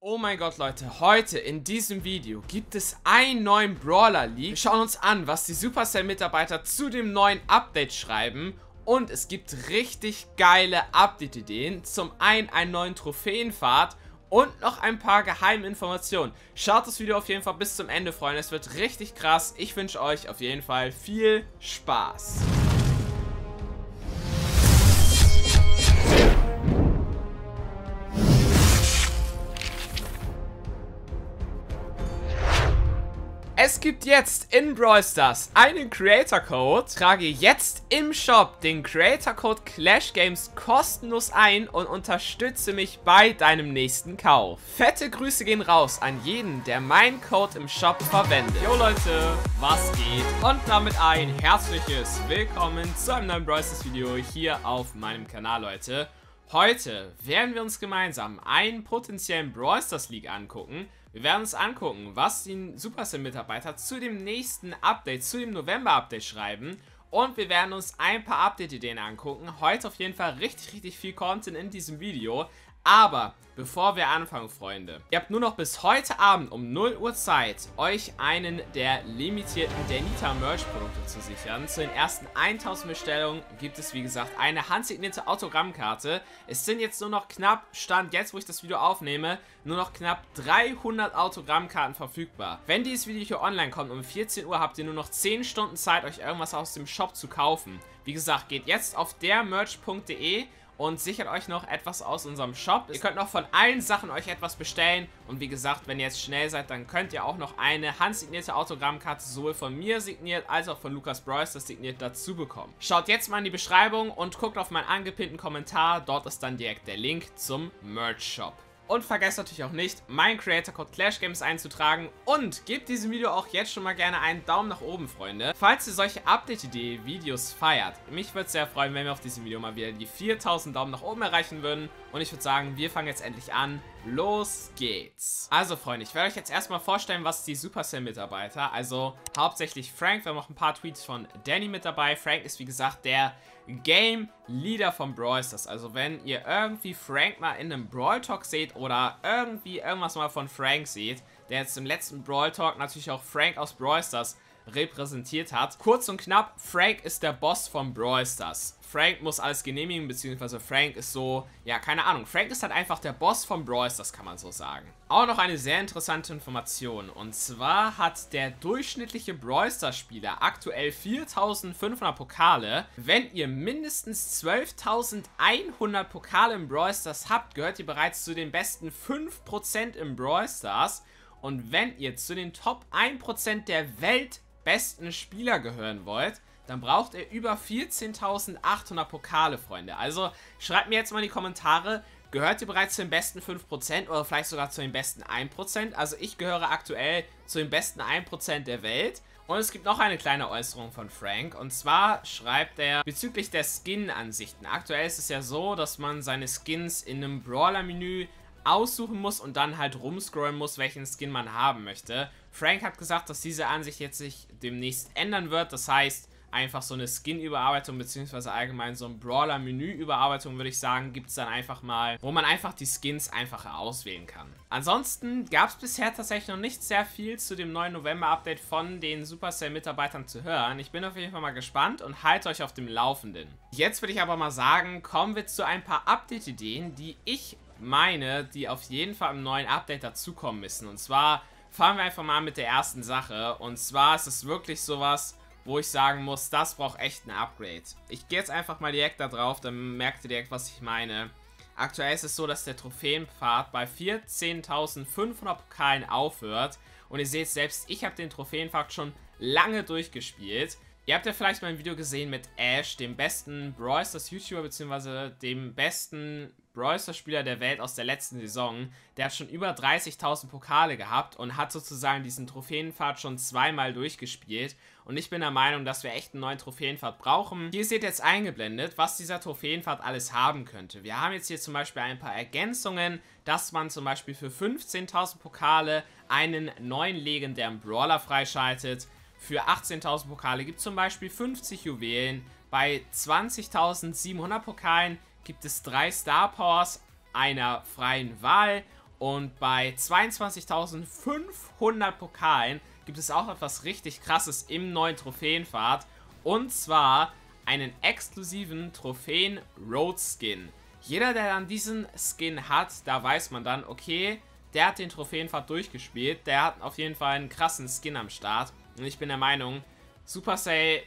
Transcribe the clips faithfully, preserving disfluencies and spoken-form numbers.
Oh mein Gott, Leute, heute in diesem Video gibt es einen neuen Brawler League. Wir schauen uns an, was die Supercell-Mitarbeiter zu dem neuen Update schreiben. Und es gibt richtig geile Update-Ideen. Zum einen einen neuen Trophäenpfad und noch ein paar geheime Informationen. Schaut das Video auf jeden Fall bis zum Ende, Freunde. Es wird richtig krass. Ich wünsche euch auf jeden Fall viel Spaß. Es gibt jetzt in Brawl Stars einen Creator Code. Trage jetzt im Shop den Creator Code Clash Games kostenlos ein und unterstütze mich bei deinem nächsten Kauf. Fette Grüße gehen raus an jeden, der meinen Code im Shop verwendet. Jo Leute, was geht? Und damit ein herzliches Willkommen zu einem neuen Brawl Stars Video hier auf meinem Kanal, Leute. Heute werden wir uns gemeinsam einen potenziellen Brawl Stars League angucken. Wir werden uns angucken, was die Supercell-Mitarbeiter zu dem nächsten Update, zu dem November-Update schreiben. Und wir werden uns ein paar Update-Ideen angucken. Heute auf jeden Fall richtig, richtig viel Content in diesem Video. Aber bevor wir anfangen, Freunde, ihr habt nur noch bis heute Abend um null Uhr Zeit, euch einen der limitierten Danita Merch-Produkte zu sichern. Zu den ersten tausend Bestellungen gibt es, wie gesagt, eine handsignierte Autogrammkarte. Es sind jetzt nur noch knapp, Stand jetzt, wo ich das Video aufnehme, nur noch knapp dreihundert Autogrammkarten verfügbar. Wenn dieses Video hier online kommt, um vierzehn Uhr, habt ihr nur noch zehn Stunden Zeit, euch irgendwas aus dem Shop zu kaufen. Wie gesagt, geht jetzt auf dermerch punkt de und sichert euch noch etwas aus unserem Shop. Ihr könnt noch von allen Sachen euch etwas bestellen. Und wie gesagt, wenn ihr jetzt schnell seid, dann könnt ihr auch noch eine handsignierte Autogrammkarte sowohl von mir signiert, als auch von Lukas Brawlers signiert dazu bekommen. Schaut jetzt mal in die Beschreibung und guckt auf meinen angepinnten Kommentar. Dort ist dann direkt der Link zum Merch-Shop. Und vergesst natürlich auch nicht, meinen Creator Code Clash Games einzutragen und gebt diesem Video auch jetzt schon mal gerne einen Daumen nach oben, Freunde. Falls ihr solche Update-Idee-Videos feiert, mich würde es sehr freuen, wenn wir auf diesem Video mal wieder die viertausend Daumen nach oben erreichen würden. Und ich würde sagen, wir fangen jetzt endlich an. Los geht's. Also, Freunde, ich werde euch jetzt erstmal vorstellen, was die Supercell-Mitarbeiter, also hauptsächlich Frank, wir haben auch ein paar Tweets von Danny mit dabei. Frank ist, wie gesagt, der Game Leader von Brawl Stars. Also wenn ihr irgendwie Frank mal in einem Brawl Talk seht oder irgendwie irgendwas mal von Frank seht, der jetzt im letzten Brawl Talk natürlich auch Frank aus Brawl Stars repräsentiert hat. Kurz und knapp, Frank ist der Boss von Brawl Stars. Frank muss alles genehmigen, beziehungsweise Frank ist so, ja, keine Ahnung. Frank ist halt einfach der Boss von Brawl Stars, kann man so sagen. Auch noch eine sehr interessante Information. Und zwar hat der durchschnittliche Brawl Stars Spieler aktuell viertausendfünfhundert Pokale. Wenn ihr mindestens zwölftausendeinhundert Pokale im Brawl Stars habt, gehört ihr bereits zu den besten fünf Prozent im Brawl Stars. Und wenn ihr zu den Top ein Prozent der weltbesten Spieler gehören wollt, dann braucht ihr über vierzehntausendachthundert Pokale, Freunde. Also schreibt mir jetzt mal in die Kommentare, gehört ihr bereits zu den besten fünf Prozent oder vielleicht sogar zu den besten ein Prozent? Also ich gehöre aktuell zu den besten ein Prozent der Welt. Und es gibt noch eine kleine Äußerung von Frank. Und zwar schreibt er bezüglich der Skin-Ansichten. Aktuell ist es ja so, dass man seine Skins in einem Brawler-Menü aussuchen muss und dann halt rumscrollen muss, welchen Skin man haben möchte. Frank hat gesagt, dass diese Ansicht jetzt sich demnächst ändern wird. Das heißt, einfach so eine Skin-Überarbeitung, beziehungsweise allgemein so ein Brawler-Menü-Überarbeitung, würde ich sagen, gibt es dann einfach mal, wo man einfach die Skins einfacher auswählen kann. Ansonsten gab es bisher tatsächlich noch nicht sehr viel zu dem neuen November-Update von den Supercell-Mitarbeitern zu hören. Ich bin auf jeden Fall mal gespannt und halte euch auf dem Laufenden. Jetzt würde ich aber mal sagen, kommen wir zu ein paar Update-Ideen, die ich meine, die auf jeden Fall im neuen Update dazukommen müssen. Und zwar fangen wir einfach mal mit der ersten Sache. Und zwar ist es wirklich sowas, wo ich sagen muss, das braucht echt ein Upgrade. Ich gehe jetzt einfach mal direkt da drauf, dann merkt ihr direkt, was ich meine. Aktuell ist es so, dass der Trophäenpfad bei vierzehntausendfünfhundert Pokalen aufhört. Und ihr seht, selbst ich habe den Trophäenpfad schon lange durchgespielt. Ihr habt ja vielleicht mein Video gesehen mit Ash, dem besten Brawl Stars YouTuber, beziehungsweise dem besten Brawl Stars Spieler der Welt aus der letzten Saison. Der hat schon über dreißigtausend Pokale gehabt und hat sozusagen diesen Trophäenpfad schon zweimal durchgespielt. Und ich bin der Meinung, dass wir echt einen neuen Trophäenpfad brauchen. Hier seht ihr jetzt eingeblendet, was dieser Trophäenpfad alles haben könnte. Wir haben jetzt hier zum Beispiel ein paar Ergänzungen, dass man zum Beispiel für fünfzehntausend Pokale einen neuen legendären Brawler freischaltet. Für achtzehntausend Pokale gibt es zum Beispiel fünfzig Juwelen. Bei zwanzigtausendsiebenhundert Pokalen gibt es drei Star Powers einer freien Wahl Und bei zweiundzwanzigtausendfünfhundert Pokalen gibt es auch etwas richtig Krasses im neuen Trophäenpfad. Und zwar einen exklusiven Trophäen-Road-Skin. Jeder, der dann diesen Skin hat, da weiß man dann, okay, der hat den Trophäenpfad durchgespielt. Der hat auf jeden Fall einen krassen Skin am Start. Und ich bin der Meinung, Supercell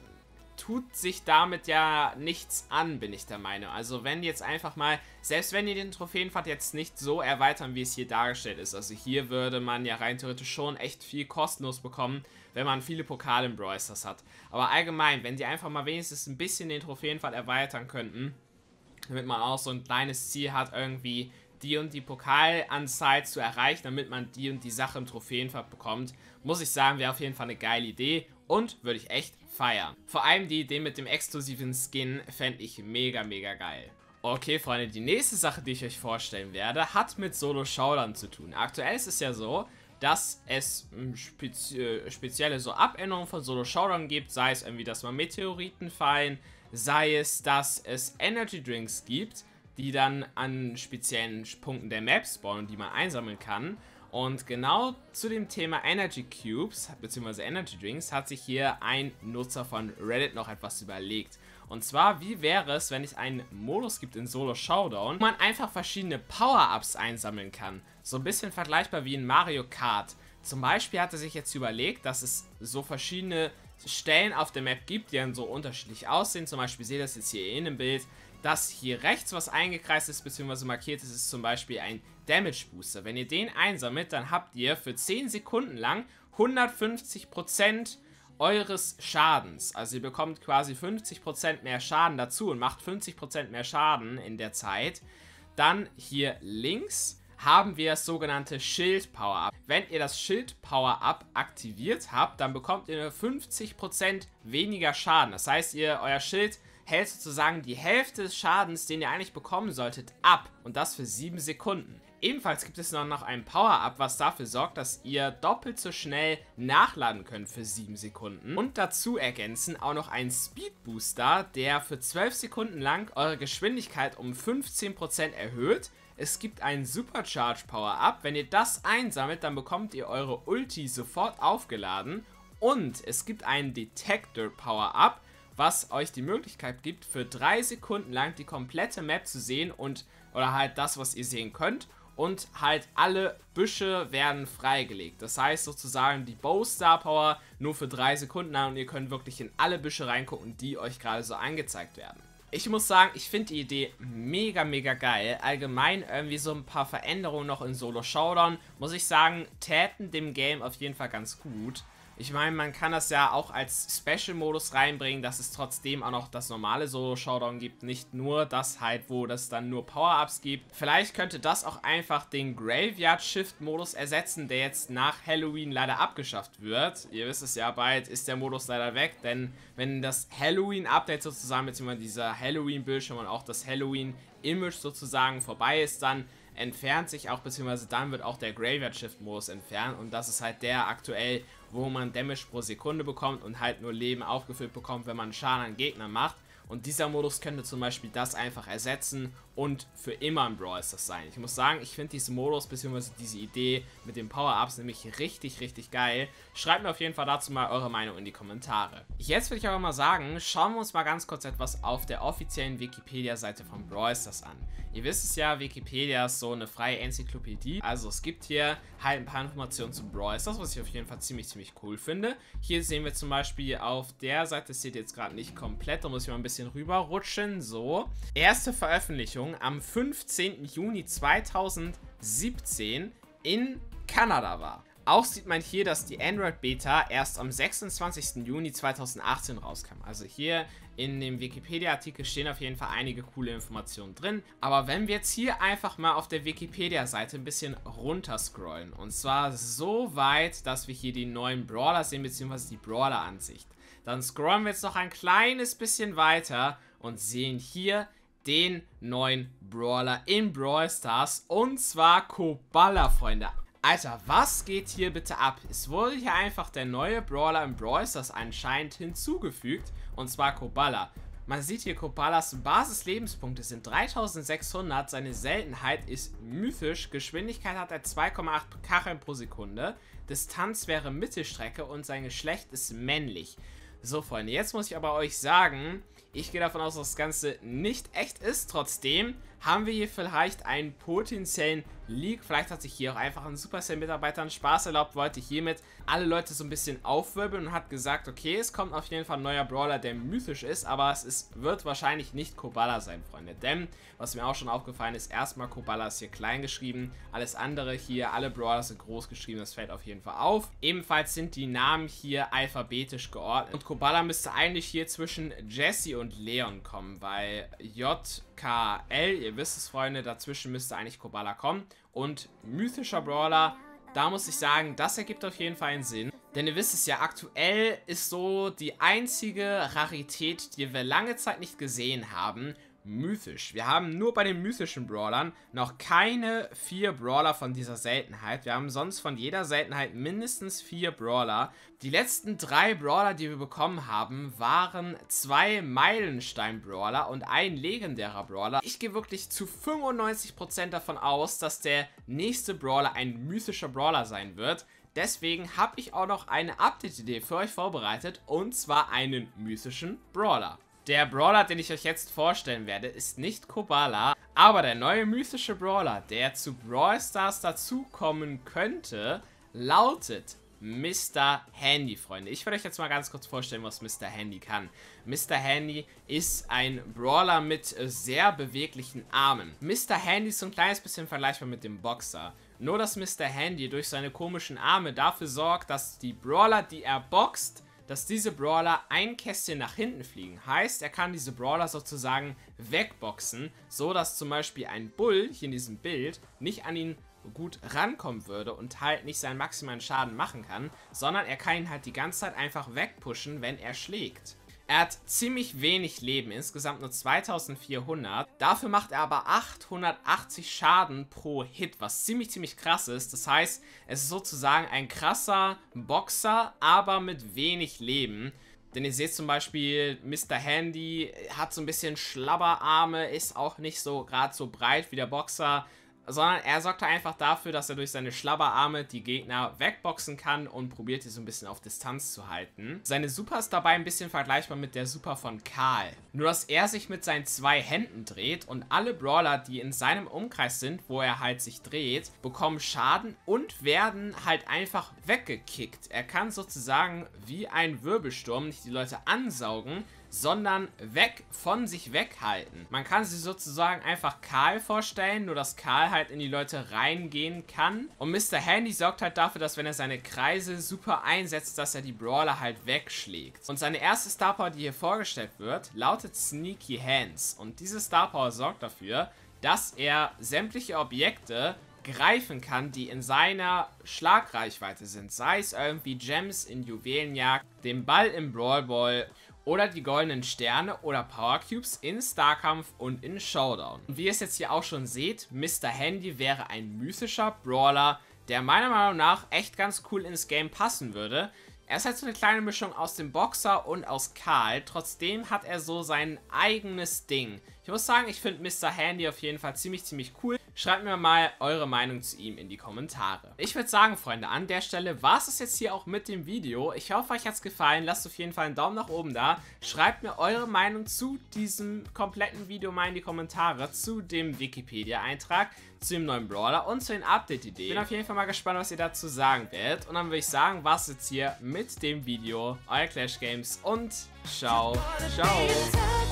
tut sich damit ja nichts an, bin ich der Meinung. Also wenn jetzt einfach mal, selbst wenn ihr den Trophäenpfad jetzt nicht so erweitern, wie es hier dargestellt ist, also hier würde man ja rein theoretisch schon echt viel kostenlos bekommen, wenn man viele Pokale im Brawl Stars hat. Aber allgemein, wenn die einfach mal wenigstens ein bisschen den Trophäenpfad erweitern könnten, damit man auch so ein kleines Ziel hat, irgendwie die und die Pokalanzahl zu erreichen, damit man die und die Sache im Trophäenpfad bekommt, muss ich sagen, wäre auf jeden Fall eine geile Idee und würde ich echt feiern. Vor allem die Idee mit dem exklusiven Skin fände ich mega, mega geil. Okay, Freunde, die nächste Sache, die ich euch vorstellen werde, hat mit Solo-Showdown zu tun. Aktuell ist es ja so, dass es spezi spezielle so Abänderungen von Solo-Showdown gibt, sei es irgendwie, dass mal Meteoriten fallen, sei es, dass es Energy Drinks gibt, die dann an speziellen Punkten der Map spawnen, die man einsammeln kann. Und genau zu dem Thema Energy Cubes bzw. Energy Drinks hat sich hier ein Nutzer von Reddit noch etwas überlegt. Und zwar, wie wäre es, wenn es einen Modus gibt in Solo Showdown, wo man einfach verschiedene Power-Ups einsammeln kann. So ein bisschen vergleichbar wie in Mario Kart. Zum Beispiel hat er sich jetzt überlegt, dass es so verschiedene Stellen auf der Map gibt, die dann so unterschiedlich aussehen. Zum Beispiel, seht ihr das jetzt hier in dem Bild, dass hier rechts was eingekreist ist bzw. markiert ist, ist zum Beispiel ein Damage Booster. Wenn ihr den einsammelt, dann habt ihr für zehn Sekunden lang hundertfünfzig Prozent eures Schadens. Also ihr bekommt quasi fünfzig Prozent mehr Schaden dazu und macht fünfzig Prozent mehr Schaden in der Zeit. Dann hier links haben wir das sogenannte Schild Power-Up. Wenn ihr das Schild Power-Up aktiviert habt, dann bekommt ihr fünfzig Prozent weniger Schaden. Das heißt, ihr euer Schild hält sozusagen die Hälfte des Schadens, den ihr eigentlich bekommen solltet, ab. Und das für sieben Sekunden. Ebenfalls gibt es noch ein Power-Up, was dafür sorgt, dass ihr doppelt so schnell nachladen könnt für sieben Sekunden. Und dazu ergänzen auch noch einen Speed Booster, der für zwölf Sekunden lang eure Geschwindigkeit um fünfzehn Prozent erhöht. Es gibt einen Supercharge Power-Up. Wenn ihr das einsammelt, dann bekommt ihr eure Ulti sofort aufgeladen. Und es gibt einen Detector Power-Up, was euch die Möglichkeit gibt, für drei Sekunden lang die komplette Map zu sehen und oder halt das, was ihr sehen könnt. Und halt alle Büsche werden freigelegt. Das heißt sozusagen die Bow Star Power nur für drei Sekunden lang und ihr könnt wirklich in alle Büsche reingucken, die euch gerade so angezeigt werden. Ich muss sagen, ich finde die Idee mega, mega geil. Allgemein irgendwie so ein paar Veränderungen noch in Solo Showdown, muss ich sagen, täten dem Game auf jeden Fall ganz gut. Ich meine, man kann das ja auch als Special-Modus reinbringen, dass es trotzdem auch noch das normale Solo-Showdown gibt. Nicht nur das halt, wo das dann nur Power-Ups gibt. Vielleicht könnte das auch einfach den Graveyard-Shift-Modus ersetzen, der jetzt nach Halloween leider abgeschafft wird. Ihr wisst es ja, bald ist der Modus leider weg, denn wenn das Halloween-Update sozusagen, beziehungsweise dieser Halloween-Bildschirm und auch das Halloween-Image sozusagen vorbei ist, dann entfernt sich auch, beziehungsweise dann wird auch der Graveyard Shift Modus entfernt und das ist halt der aktuell, wo man Damage pro Sekunde bekommt und halt nur Leben aufgefüllt bekommt, wenn man Schaden an Gegnern macht. Und dieser Modus könnte zum Beispiel das einfach ersetzen und für immer im Brawl Stars sein. Ich muss sagen, ich finde diesen Modus bzw. diese Idee mit den Power-Ups nämlich richtig, richtig geil. Schreibt mir auf jeden Fall dazu mal eure Meinung in die Kommentare. Jetzt würde ich aber mal sagen, schauen wir uns mal ganz kurz etwas auf der offiziellen Wikipedia-Seite von Brawl Stars an. Ihr wisst es ja, Wikipedia ist so eine freie Enzyklopädie. Also es gibt hier halt ein paar Informationen zu Brawl Stars, was ich auf jeden Fall ziemlich, ziemlich cool finde. Hier sehen wir zum Beispiel auf der Seite, das seht ihr jetzt gerade nicht komplett, da muss ich mal ein bisschen rüberrutschen. So, erste Veröffentlichung am fünfzehnten Juni zweitausendsiebzehn in Kanada war. Auch sieht man hier, dass die Android-Beta erst am sechsundzwanzigsten Juni zweitausendachtzehn rauskam. Also hier in dem Wikipedia-Artikel stehen auf jeden Fall einige coole Informationen drin. Aber wenn wir jetzt hier einfach mal auf der Wikipedia-Seite ein bisschen runterscrollen, und zwar so weit, dass wir hier die neuen Brawler sehen, beziehungsweise die Brawler-Ansicht, dann scrollen wir jetzt noch ein kleines bisschen weiter und sehen hier den neuen Brawler in Brawl Stars, und zwar Koballa, Freunde. Alter, was geht hier bitte ab? Es wurde hier einfach der neue Brawler im Brawl Stars anscheinend hinzugefügt, und zwar Koballa. Man sieht hier, Kobalas Basislebenspunkte sind dreitausendsechshundert, seine Seltenheit ist mythisch, Geschwindigkeit hat er zwei Komma acht Kacheln pro Sekunde, Distanz wäre Mittelstrecke und sein Geschlecht ist männlich. So, Freunde, jetzt muss ich aber euch sagen, ich gehe davon aus, dass das Ganze nicht echt ist. Trotzdem haben wir hier vielleicht einen potenziellen Leak. Vielleicht hat sich hier auch einfach ein Supercell-Mitarbeiter einen Spaß erlaubt, wollte hiermit alle Leute so ein bisschen aufwirbeln und hat gesagt, okay, es kommt auf jeden Fall ein neuer Brawler, der mythisch ist, aber es ist, wird wahrscheinlich nicht Kobala sein, Freunde. Denn, was mir auch schon aufgefallen ist, erstmal Kobala ist hier klein geschrieben, alles andere hier, alle Brawler sind groß geschrieben, das fällt auf jeden Fall auf. Ebenfalls sind die Namen hier alphabetisch geordnet und Kobala müsste eigentlich hier zwischen Jesse und Leon kommen, weil J K L, ihr wisst es, Freunde, dazwischen müsste eigentlich Kobala kommen. Und mythischer Brawler, da muss ich sagen, das ergibt auf jeden Fall einen Sinn. Denn ihr wisst es ja, aktuell ist so die einzige Rarität, die wir lange Zeit nicht gesehen haben, mythisch. Wir haben nur bei den mythischen Brawlern noch keine vier Brawler von dieser Seltenheit. Wir haben sonst von jeder Seltenheit mindestens vier Brawler. Die letzten drei Brawler, die wir bekommen haben, waren zwei Meilenstein-Brawler und ein legendärer Brawler. Ich gehe wirklich zu fünfundneunzig Prozent davon aus, dass der nächste Brawler ein mythischer Brawler sein wird. Deswegen habe ich auch noch eine Update-Idee für euch vorbereitet, und zwar einen mythischen Brawler. Der Brawler, den ich euch jetzt vorstellen werde, ist nicht Kobala, aber der neue mythische Brawler, der zu Brawl Stars dazukommen könnte, lautet Mister Handy, Freunde. Ich werde euch jetzt mal ganz kurz vorstellen, was Mister Handy kann. Mister Handy ist ein Brawler mit sehr beweglichen Armen. Mister Handy ist so ein kleines bisschen vergleichbar mit dem Boxer. Nur, dass Mister Handy durch seine komischen Arme dafür sorgt, dass die Brawler, die er boxt, dass diese Brawler ein Kästchen nach hinten fliegen. Heißt, er kann diese Brawler sozusagen wegboxen, so dass zum Beispiel ein Bull hier in diesem Bild nicht an ihn gut rankommen würde und halt nicht seinen maximalen Schaden machen kann, sondern er kann ihn halt die ganze Zeit einfach wegpushen, wenn er schlägt. Er hat ziemlich wenig Leben, insgesamt nur zweitausendvierhundert. Dafür macht er aber achthundertachtzig Schaden pro Hit, was ziemlich, ziemlich krass ist. Das heißt, es ist sozusagen ein krasser Boxer, aber mit wenig Leben. Denn ihr seht zum Beispiel, Mister Handy hat so ein bisschen Schlabberarme, ist auch nicht so gerade so breit wie der Boxer, sondern er sorgt einfach dafür, dass er durch seine Schlabberarme die Gegner wegboxen kann und probiert die so ein bisschen auf Distanz zu halten. Seine Super ist dabei ein bisschen vergleichbar mit der Super von Karl. Nur, dass er sich mit seinen zwei Händen dreht und alle Brawler, die in seinem Umkreis sind, wo er halt sich dreht, bekommen Schaden und werden halt einfach weggekickt. Er kann sozusagen wie ein Wirbelsturm nicht die Leute ansaugen, sondern weg von sich weghalten. Man kann sich sozusagen einfach Karl vorstellen, nur dass Karl halt in die Leute reingehen kann. Und Mister Handy sorgt halt dafür, dass wenn er seine Kreise super einsetzt, dass er die Brawler halt wegschlägt. Und seine erste Star Power, die hier vorgestellt wird, lautet Sneaky Hands. Und diese Star Power sorgt dafür, dass er sämtliche Objekte greifen kann, die in seiner Schlagreichweite sind. Sei es irgendwie Gems in Juwelenjagd, den Ball im Brawl Ball oder die goldenen Sterne oder Power Cubes in Starkampf und in Showdown. Und wie ihr es jetzt hier auch schon seht, Mister Handy wäre ein mythischer Brawler, der meiner Meinung nach echt ganz cool ins Game passen würde. Er ist halt so eine kleine Mischung aus dem Boxer und aus Karl. Trotzdem hat er so sein eigenes Ding. Ich muss sagen, ich finde Mister Handy auf jeden Fall ziemlich, ziemlich cool. Schreibt mir mal eure Meinung zu ihm in die Kommentare. Ich würde sagen, Freunde, an der Stelle war es jetzt hier auch mit dem Video. Ich hoffe, euch hat es gefallen. Lasst auf jeden Fall einen Daumen nach oben da. Schreibt mir eure Meinung zu diesem kompletten Video mal in die Kommentare, zu dem Wikipedia-Eintrag, zu dem neuen Brawler und zu den Update-Ideen. Bin auf jeden Fall mal gespannt, was ihr dazu sagen werdet. Und dann würde ich sagen, war es jetzt hier mit dem Video. Euer Clash Games und ciao, ciao.